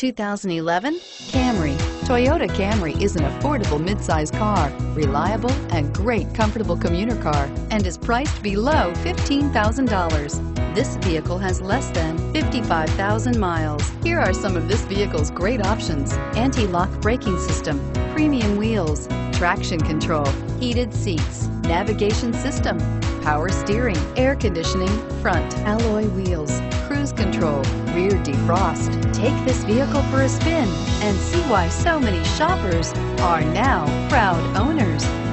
2011 Camry. Toyota Camry is an affordable midsize car, reliable and great comfortable commuter car, and is priced below $15,000. This vehicle has less than 55,000 miles. Here are some of this vehicle's great options: anti-lock braking system, premium wheels, traction control, heated seats, navigation system, power steering, air conditioning, front alloy wheels, cruise control, rear defrost. Take this vehicle for a spin and see why so many shoppers are now proud owners.